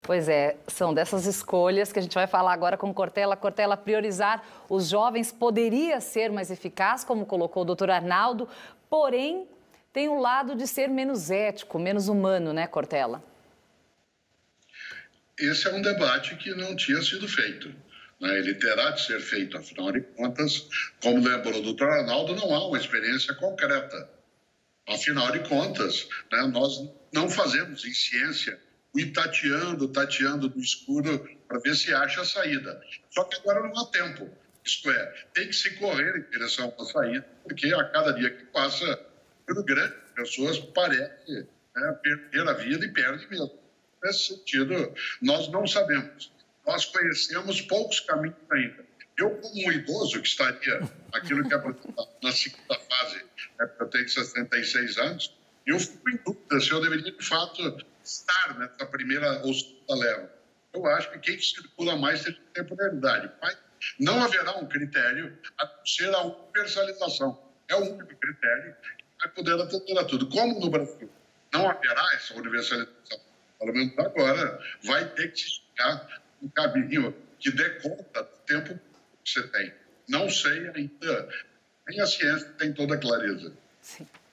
Pois é, são dessas escolhas que a gente vai falar agora com Cortella. Cortella, priorizar os jovens poderia ser mais eficaz, como colocou o doutor Arnaldo, porém tem o lado de ser menos ético, menos humano, né, Cortella? Esse é um debate que não tinha sido feito, né? Ele terá de ser feito, afinal de contas, como lembrou o doutor Arnaldo, não há uma experiência concreta. Afinal de contas, né, nós não fazemos em ciência o ir tateando no escuro para ver se acha a saída. Só que agora não há tempo. Isto é, tem que se correr em direção à saída, porque a cada dia que passa, número grande de pessoas parece, né, perder a vida e perde mesmo. Nesse sentido, nós não sabemos. Nós conhecemos poucos caminhos ainda. Eu, como um idoso que estaria aquilo que é apresentado na segunda fase, né, porque eu tenho 66 anos, eu fico em dúvida se eu deveria, de fato, estar nessa primeira ou segunda leva. Eu acho que quem circula mais tem temporalidade. Mas não haverá um critério a não ser a universalização. É o único critério que vai poder atender a tudo. Como no Brasil não haverá essa universalização, pelo menos agora, vai ter que se chegar um caminho que dê conta do tempo que você tem. Não sei ainda, nem a ciência tem toda a clareza. Sim.